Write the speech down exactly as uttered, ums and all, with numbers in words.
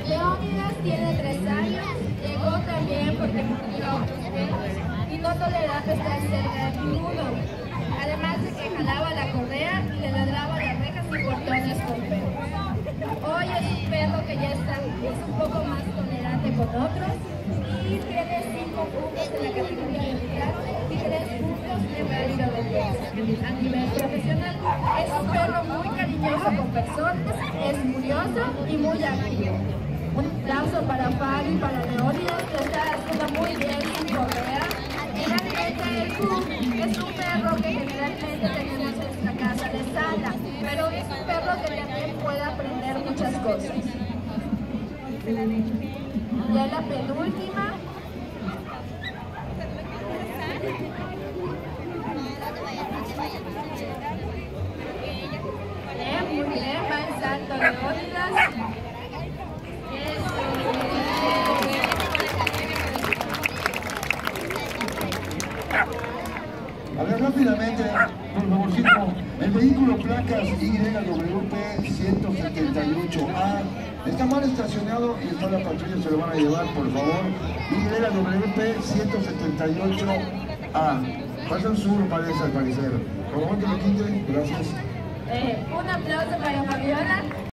Leónidas tiene tres años, llegó también porque murió a otros perros y no tolera estar cerca de ninguno. Además de que jalaba la correa y le ladraba las rejas y portones con perros. Hoy es un perro que ya está, es un poco más tolerante con otros y tiene cinco puntos en la categoría de liderazgo y tres puntos en válido de diez. A nivel profesional, es un perro muy cariñoso con personas, es curioso y muy activo. Un aplauso para Fabi y para Leónidas, que está haciendo muy bien su correa. Finalmente, el Pug es un perro que generalmente tenemos en nuestra casa de sala, pero es un perro que también puede aprender muchas cosas. Ya la penúltima. Bien, muy bien, va en salto Leónidas. A ver, rápidamente, por favorcito, el vehículo placas Y W P ciento setenta y ocho A está mal estacionado y está la patrulla, se lo van a llevar, por favor. Y W P ciento setenta y ocho A. Pasa un sur, parece, al parecer. Por favor, que lo quiten, gracias. Eh, un aplauso para Fabiola.